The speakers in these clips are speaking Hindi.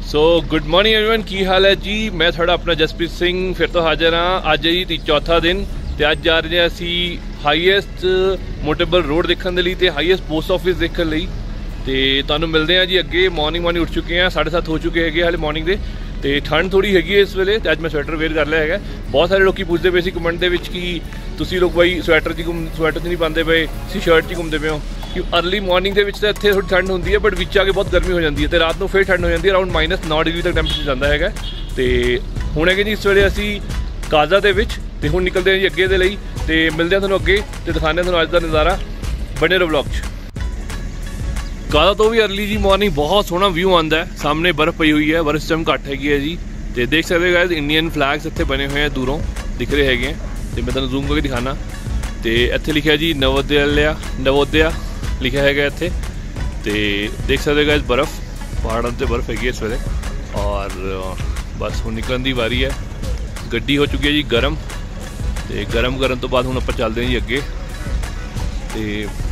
सो गुड मॉर्निंग एवरीवन, की हाल है जी। मैं थोड़ा अपना जसप्रीत सिंह फिर तो हाजिर हाँ। अज है जी चौथा दिन तो अज जा रहे हैं असी हाईएस्ट मोटेबल रोड देखने के लिए तो हाईएस्ट पोस्ट ऑफिस देखने लिए। तो तुहानू मिलते हैं जी अगे। मॉर्निंग उठ चुके हैं, 7:30 हो चुके हैं हाले मॉर्निंग के। तो ठंड थोड़ी हैगी इस वेले, तो अज मैं स्वेटर वेयर कर लिया है। बहुत सारे लोग पूछते पे कमेंट के कि लोग भाई स्वेटर च नहीं पाते पे, शर्ट च घूमते पे हो। कि अर्ली मॉर्निंग के इतने थोड़ी ठंड होती है, बट विच आके बहुत गर्मी हो जाती है। तो रात को फिर ठंड हो जाती है, अराउंड -9 डिग्री तक टैंपरेचर जाता है। तो हुण है जी इस वेले असी काजा के तो हुण निकलते हैं जी अगे के लिए। तो मिलते हैं थोड़ा अगे तो दिखाने थोड़ा अज का नज़ारा। बने रहो ब्लॉग च। काजा तो भी अर्ली जी मॉर्निंग बहुत सोहना व्यू आता है। सामने बर्फ पई हुई है, बर्फ इस टाइम घट हैगी है जी। तो देख सकते हो गाइस इंडियन फ्लैग्स इतने बने हुए हैं, दूरों दिख रहे हैं। तो मैं तुहानू जूम करके दिखाना। तो इत्थे लिखा जी नवोदया लिखा है इत्थे। तो देख सकते गाइस बर्फ पहाड़ों से बर्फ हैगी इस वेले। और बस हुण निकलने की वारी है। गड्डी हो चुकी है जी गर्म। तो गर्म करने तो बाद हुण आपां चलते हैं जी अगे। तो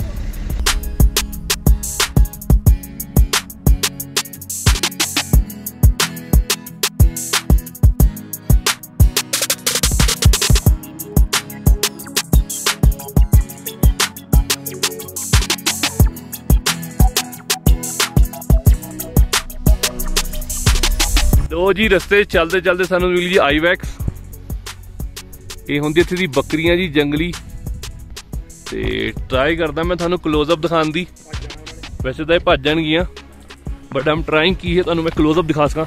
लो जी रस्ते चलते चलते सानू मिली जी आईवैक्स। ये होंदी इत्थे दी बकरियां जी जंगली। तो ट्राई करदा मैं थानू क्लोजअप दिखाने दी। वैसे तो ये भज जाणगियां, बट आई एम ट्राइंग की है थानू मैं क्लोजअप दिखा सकां।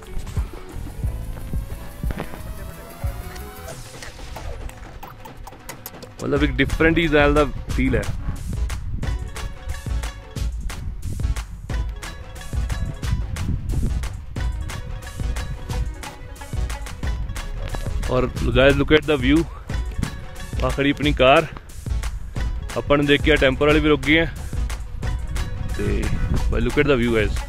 मतलब एक डिफरेंट ही स्टाइल दा फील है। और guys look at the view. वहाँ खड़ी अपनी कार, अपन देख के टेंपो वाले भी रुक गए हैं। तो look at the view guys.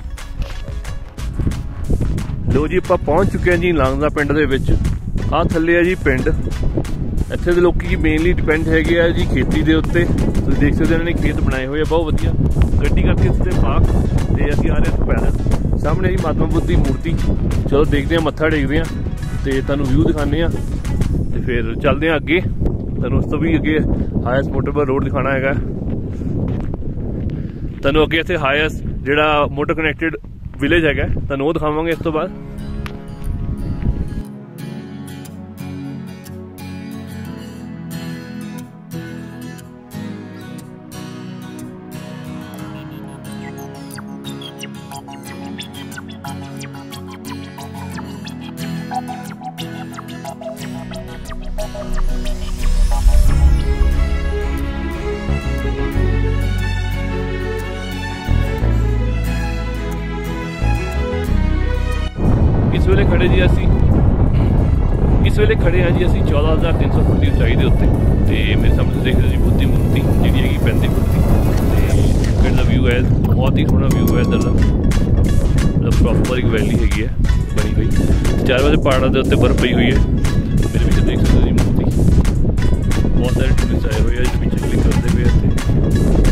लो जी आप पहुँच चुके हैं जी लांगदा पिंड दे विच। आ थल्ले है जी पिंड। इत्थे दे लोकी मेनली डिपेंड हैगे आ जी खेती दे उत्ते। तुसीं देख सकते हो इन्होंने खेत बनाए हुए बहुत वधिया। गड्डी करती उत्ते पार्क ते असीं आ रहे हैं पैदल। सामने जी महात्मा बुद्ध की मूर्ति। चलो देखते हैं, मत्था टेकते हैं तो तुहानू व्यू दिखाने। तो फिर चलते हैं अगे। तुहानू उस तो भी अगे हाईएस्ट मोटरबल रोड दिखाना है। तुहानू अगे इत्थे हाईएस्ट जिहड़ा मोटर कनैक्टेड विलेज है तुहानू वो दिखावांगे इस तो बाद। इस वेले खड़े जी असी 14,300 फुट की ऊंचाई के उत्ते। तो मेरे सामने देख रहे जी बुद्ध की मूर्ति जी हैगी 35 फुट की। तो व्यू है बहुत ही सोहना व्यू है इधर का। मतलब प्रॉपर एक वैली हैगी है बनी हुई। चार पासे पहाड़ों के उत्ते बर्फ पई हुई है। मेरे पीछे देख सकते हो जी मूर्ति। बहुत सारे टूरिस्ट आए हुए हैं जो पीछे क्लिक करते हुए इतने।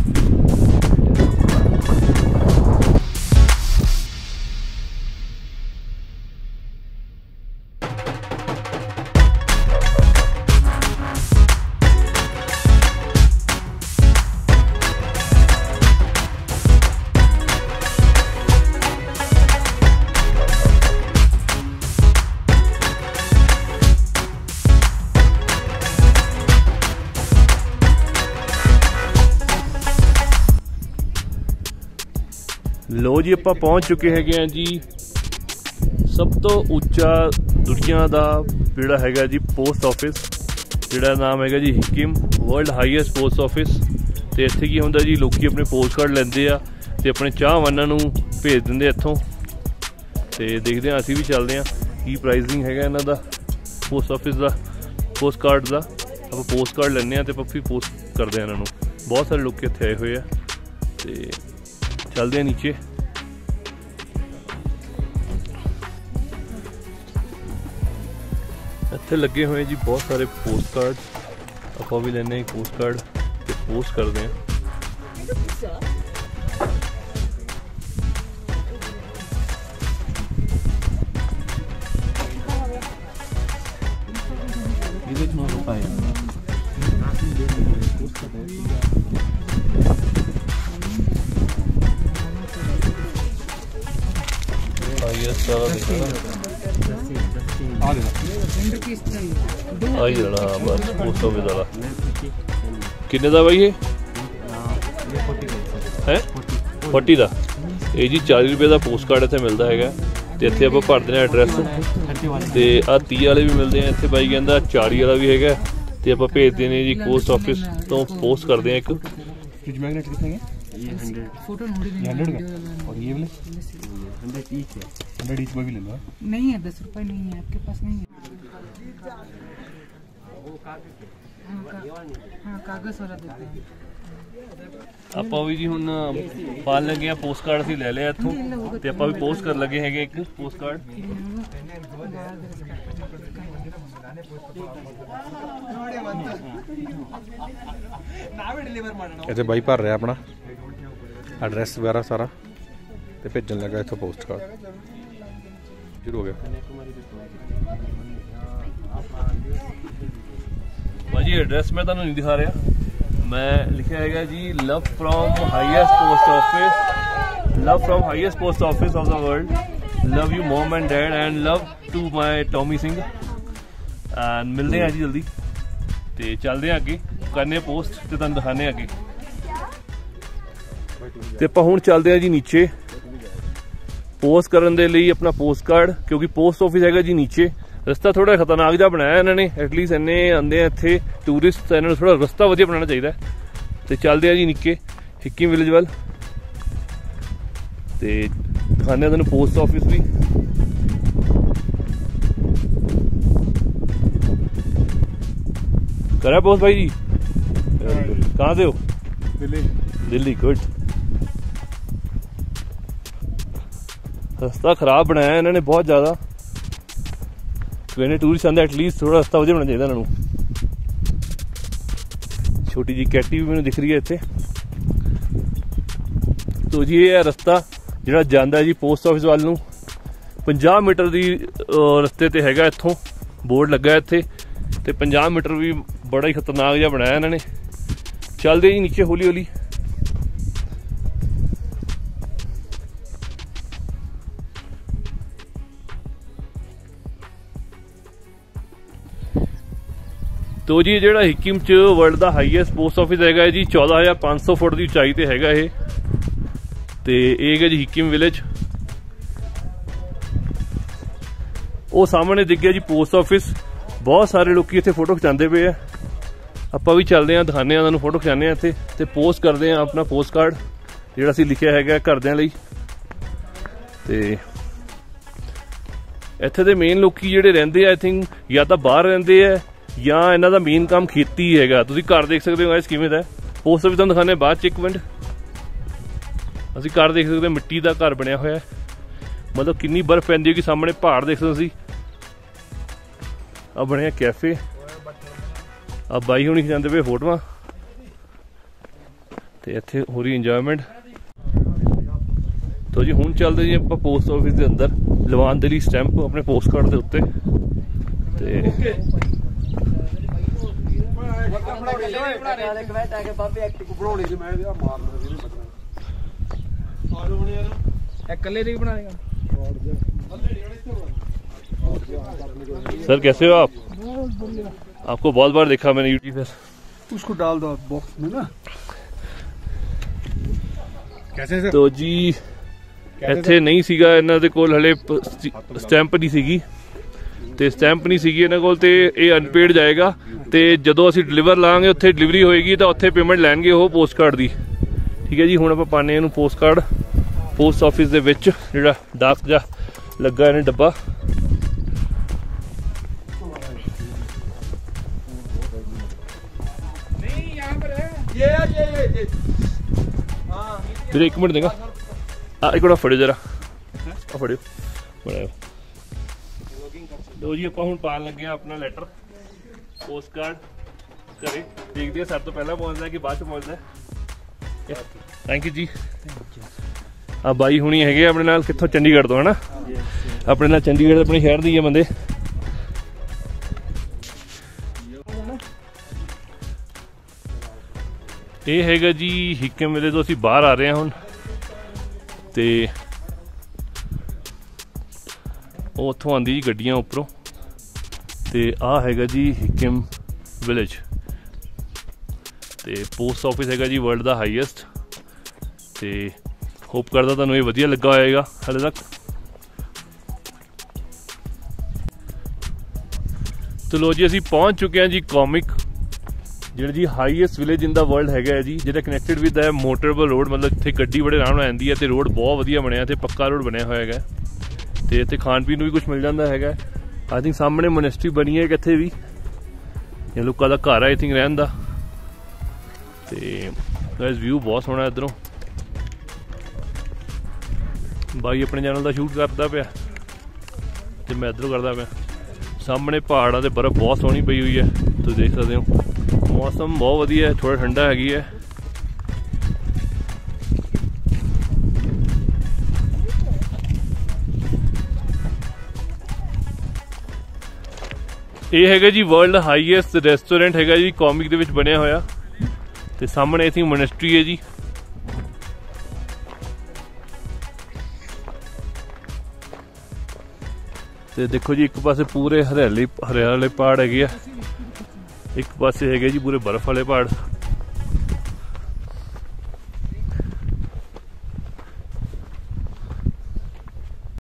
लो जी आप पहुँच चुके हैं जी सब तो उच्चा दुनिया का जोड़ा है जी पोस्ट ऑफिस, जोड़ा नाम है जी Hikkim world highest post office. तो इत्थे की होंदा जी लोग अपने पोस्ट कार्ड लेंदे आ ते अपने चाहवाना नूं भेज देंगे इत्थों। तो देखते हैं असीं भी चलते हैं की प्राइसिंग है इन्हां दा पोस्ट ऑफिस का पोस्ट कार्ड का। आप पोस्ट कार्ड लेने तो फिर पोस्ट करते हैं इन्हों। बहुत सारे लोग इत्थे आए हुए हैं। तो चलते हैं नीचे। इत्थे लगे हुए जी बहुत सारे पोस्ट कार्ड। आप भी लेने एक पोस्ट कार्ड तो पोस्ट करते हैं। बस पोस्ट ऑफिस वाला किन्ने दा भाई ये है 40 ਦਾ ਇਹ ਜੀ 40 ਰੁਪਏ ਦਾ ਪੋਸਟ ਕਾਰਡ ਇੱਥੇ ਮਿਲਦਾ ਹੈਗਾ ਤੇ ਇੱਥੇ ਆਪਾਂ ਭਰਦੇ ਨੇ ਐਡਰੈਸ ਤੇ ਆ 30 ਵਾਲੇ ਵੀ ਮਿਲਦੇ ਆ ਇੱਥੇ ਬਾਈ ਕਹਿੰਦਾ 40 ਵਾਲਾ ਵੀ ਹੈਗਾ ਤੇ ਆਪਾਂ ਭੇਜਦੇ ਨੇ ਜੀ पोस्ट ऑफिस ਤੋਂ पोस्ट करते हैं एक फ्रिज मैग्नेट कितने हैं ये 100 फोटो 100 का और ये वाले 100 ईच है 100 ईच में भी ले लो नहीं है 10 रुपए नहीं है आपके पास नहीं है हाँ कागज वाला देते हैं ਆਪਾਂ ਵੀ ਜੀ ਹੁਣ ਪਾਣ ਲੱਗੇ ਆ ਪੋਸਟ ਕਾਰਡ ਅਸੀਂ ਲੈ ਲਿਆ ਇੱਥੋਂ ਤੇ ਆਪਾਂ ਵੀ ਪੋਸਟ ਕਰ ਲੱਗੇ ਹੈਗੇ ਇੱਕ ਪੋਸਟ ਕਾਰਡ ਇੱਥੇ ਬਾਈ ਭਰ ਰਿਹਾ ਆਪਣਾ ਐਡਰੈਸ ਵਗੈਰਾ ਸਾਰਾ ਤੇ ਭੇਜਣ ਲੱਗਾ ਇੱਥੋਂ ਪੋਸਟ ਕਾਰਡ ਸ਼ੁਰੂ ਹੋ ਗਿਆ ਭਾਜੀ ਐਡਰੈਸ ਮੈਂ ਤੁਹਾਨੂੰ ਨਹੀਂ ਦਿਖਾ ਰਿਹਾ मैं लिखा है जी love from highest post office of the world love you mom and dad and love to my Tommy Singh and मिलते हैं जी जल्दी तो चलते हैं अगे करने पोस्ट तो तुम दिखाने अगे तो आप हुण चलते हैं जी नीचे पोस्ट करने के लिए अपना पोस्ट कार्ड क्योंकि पोस्ट ऑफिस है जी नीचे रस्ता थोड़ा खतरनाक जहा बनाया इन्होंने एटलीस्ट इन्ने आते हैं इतने टूरिस्ट इन्होंने थोड़ा रस्ता वधिया बनाना चाहिए तो चलते हैं जी निक्के हिक्किम विलेज वाल तो दिखाने तुहानूं पोस्ट ऑफिस भी करा पोस्ट भाई जी कहाँ से हो दिल्ली गुड रस्ता खराब बनाया इन्होंने बहुत ज़्यादा टूरिस्ट आते एटलीस्ट थोड़ा रस्ता वधिया बनना चाहिए इन्होंने छोटी जी कैटी भी मैंने दिख रही है इतने तो जी ये रस्ता जो जाता जी पोस्ट ऑफिस वाल नूं 50 मीटर की रस्ते ते हैगा इत्थों बोर्ड लगा इत्थे ते 50 मीटर भी बड़ा ही खतरनाक जिहा बनाया इन्होंने चलते जी नीचे हौली हौली तो जी ਜਿਹੜਾ हिक्किम च वर्ल्ड का हाईएस्ट पोस्ट ऑफिस है जी 14,500 फुट की उचाई ते हैगा ये ते एक है जी हिक्किम विलेज वो सामने दिख गया जी पोस्ट ऑफिस बहुत सारे लोग इत्थे फोटो खिचाते पे है आपां भी चलते हैं दिखाने तुहानूं फोटो खिचाने इत्थे ते पोस्ट करते हैं अपना पोस्ट कार्ड जिहड़ा असीं लिखिया हैगा घरदिआं लई ते इत्थे दे मेन लोकी जिहड़े रहिंदे आ आई थिंक या तां बाहर रहिंदे आ या इन्हों का मेन काम खेती है तुसीं घर देख सकते हो किवें दा पोस्ट ऑफिस तुहानूं दिखाने बाद एक मिनट असीं घर देख सकते मिट्टी का घर बनया होया मतलब कितनी बर्फ पैंदी होगी सामने पहाड़ देख सकते आ बनया कैफे आ बाई हुणी खिचांदे पे फोटोआं ते इत्थे हो रही इंजॉयमेंट तो जी हुण चलदे जी आपां पोस्ट ऑफिस के अंदर लवान दे लई स्टैंप अपने पोस्ट कार्ड के उत्ते ते सर कैसे हो आप आपको बहुत बार देखा मैंने यूट्यूब पर उसको डाल दो बॉक्स में ना कैसे सर तो जी ਇੱਥੇ नहीं ਸੀਗਾ ਇਹਨਾਂ ਦੇ ਕੋਲ ਹਲੇ ਸਟੈਂਪ नहीं ਸੀਗੀ ਤੇ ਸਟੈਂਪ ਨਹੀਂ ਸੀਗੀ ਇਹਨਾਂ ਕੋਲ ਤੇ ਇਹ ਅਨਪੇਡ ਜਾਏਗਾ ਤੇ ਜਦੋਂ ਅਸੀਂ ਡਿਲੀਵਰ ਲਾਂਗੇ ਉੱਥੇ ਡਿਲੀਵਰੀ ਹੋਏਗੀ ਤਾਂ ਉੱਥੇ ਪੇਮੈਂਟ ਲੈਣਗੇ ਉਹ ਪੋਸਟ ਕਾਰਡ ਦੀ ਠੀਕ ਹੈ ਜੀ ਹੁਣ ਆਪਾਂ ਪਾਣੇ ਇਹਨੂੰ ਪੋਸਟ ਕਾਰਡ ਪੋਸਟ ਆਫਿਸ ਦੇ ਵਿੱਚ ਜਿਹੜਾ ਡਾਕ ਜਾ ਲੱਗਾ ਇਹਨੇ ਡੱਬਾ नहीं यहाँ पर है ये हाँ फिर एक मिनट देगा एक मिनट फड़ो जरा फड़ो बनाओ लो जी आप हूँ पान लगे अपना लैटर पोस्ट कार्ड घरे देखते हैं सब तो पहला पहुँचता है कि बाद पहुँचता है थैंक यू जी आ बाई हुणी है अपने नाल कित्थों चंडीगढ़ तो है ना अपने नाल चंडीगढ़ अपने शहर दी है बंदे ਇਹ ਹੈਗਾ ਜੀ ਹਿੱਕਮ ਵਿਲੇ ਤੋਂ ਅਸੀਂ ਬਾਹਰ ਆ ਰਹੇ ਹਾਂ ਹੁਣ, ਤੇ ਉਹ ਉੱਥੋਂ ਆਉਂਦੀ ਜੀ ਗੱਡੀਆਂ ਉੱਪਰੋਂ, ਤੇ ਆਹ ਹੈਗਾ ਜੀ ਹਿੱਕਮ ਵਿਲੇਜ, ਤੇ ਪੋਸਟ ਆਫਿਸ ਹੈਗਾ ਜੀ ਵਰਲਡ ਦਾ ਹਾਈਐਸਟ। ਤੇ ਹੋਪ ਕਰਦਾ ਤੁਹਾਨੂੰ ਇਹ ਵਧੀਆ ਲੱਗਾ ਹੋਏਗਾ ਹਾਲੇ ਤੱਕ। ਚਲੋ ਜੀ ਅਸੀਂ ਪਹੁੰਚ ਚੁੱਕੇ ਹਾਂ ਜੀ ਕੌਮਿਕ, ਜਿਹੜਾ ਜੀ highest village in the world ਹੈਗਾ ਹੈ ਜੀ, ਜਿਹੜਾ ਕਨੈਕਟਡ ਵਿਦ ਹੈ ਮੋਟਰੇਬਲ ਰੋਡ, ਮਤਲਬ ਇੱਥੇ ਗੱਡੀ ਬੜੇ ਆਰਾਮ ਨਾਲ ਆਉਂਦੀ ਹੈ, ਤੇ ਰੋਡ ਬਹੁਤ ਵਧੀਆ ਬਣਿਆ, ਤੇ ਪੱਕਾ ਰੋਡ ਬਣਿਆ ਹੋਇਆ ਹੈਗਾ, ਤੇ ਇੱਥੇ ਖਾਣ ਪੀਣ ਨੂੰ ਵੀ ਕੁਛ ਮਿਲ ਜਾਂਦਾ ਹੈਗਾ। ਆਈ ਥਿੰਕ ਸਾਹਮਣੇ ਮੋਨੈਸਟਰੀ ਬਣੀ ਹੈ ਕਿੱਥੇ ਵੀ, ਇਹ ਲੋਕਾਂ ਦਾ ਘਰ ਆਈ ਥਿੰਕ ਰਹਿਣ ਦਾ। ਤੇ ਵਿਊ ਬਹੁਤ ਸੋਹਣਾ ਇੱਧਰੋਂ, ਬਾਈ ਆਪਣੇ ਚੈਨਲ ਦਾ ਸ਼ੂਟ ਕਰਦਾ ਪਿਆ ਤੇ ਮੈਂ ਇੱਧਰੋਂ ਕਰਦਾ ਪਿਆ। ਸਾਹਮਣੇ ਪਹਾੜਾਂ ਤੇ ਬਰਫ਼ ਬਹੁਤ ਸੋਹਣੀ ਪਈ ਹੋਈ ਹੈ, ਤੁਸੀਂ ਦੇਖ ਸਕਦੇ ਹੋ। ਮੌਸਮ ਬਹੁਤ ਵਧੀਆ ਹੈ, ਥੋੜਾ ਠੰਡਾ ਹੈਗੀ ਹੈ। ਇਹ ਹੈਗਾ ਜੀ ਵਰਲਡ ਹਾਈਐਸਟ ਰੈਸਟੋਰੈਂਟ ਹੈਗਾ ਜੀ, ਕੌਮਿਕ ਦੇ ਵਿੱਚ ਬਣਿਆ ਹੋਇਆ, ਤੇ ਸਾਹਮਣੇ ਆਈ ਥਿੰਕ ਮੋਨੈਸਟਰੀ ਹੈ ਜੀ। ਤੇ ਦੇਖੋ ਜੀ ਇੱਕ ਪਾਸੇ ਪੂਰੇ ਹਰਿਆਲੇ ਪਹਾੜ ਹੈਗੇ ਆ, ਇੱਕ ਪਾਸੇ ਹੈਗੇ ਜੀ ਪੂਰੇ ਬਰਫ਼ ਵਾਲੇ ਪਹਾੜ।